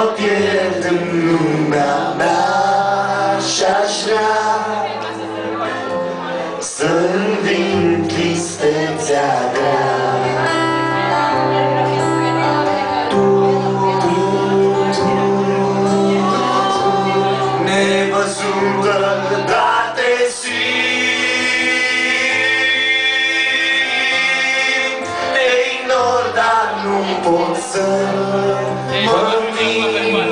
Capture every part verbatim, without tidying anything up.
pierd în lumea mea și-aș vrea să înving tristețea grea. Tu, tu, tu, nevăzută, dar te simt. Te ignor, dar nu pot să mă mint.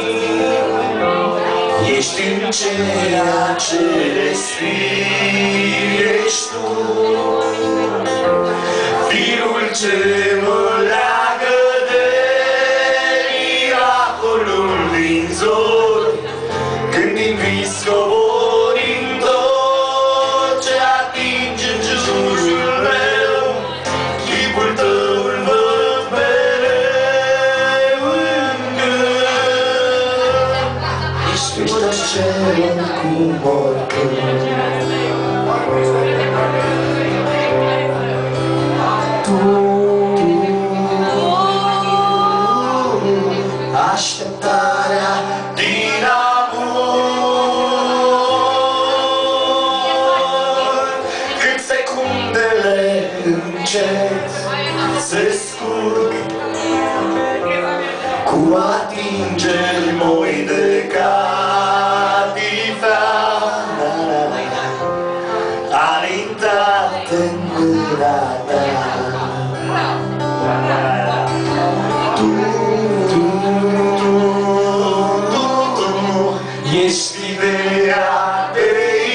Ești în ceea ce respiri, ești tu, firul ce mă leagă de miracolul din zori, când din vis coborim tot ce atinge în jurul meu. Chipul tău îl văd mereu în gând. Ești tot ce cum oricând. Tu, așteptarea din amor, când secundele încet se scurg cu atingeri moi de catifea, alintate în mâna ta. Tu, tu, tu, tu, tu, ești ideea de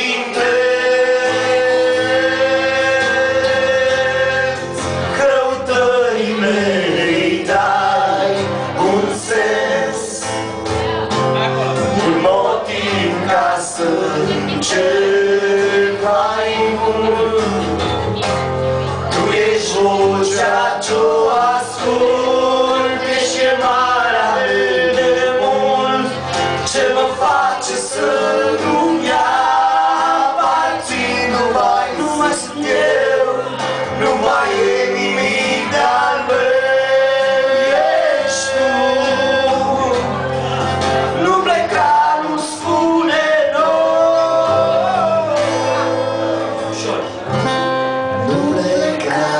intent. Căutării mele-i dai un sens, un motiv ca să încerc mai mult. Tu ești vocea ce-o ascult, ești chemarea de mult, ce mă face să nu-mi aparțin. Nu mai, nu mai sunt eu, nu mai e nimic de-al meu, ești tu. Nu pleca, nu spune nu. Nu pleca,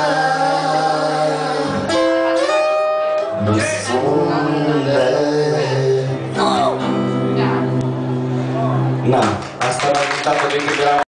nu spune. Na, asta l-a gustat de câte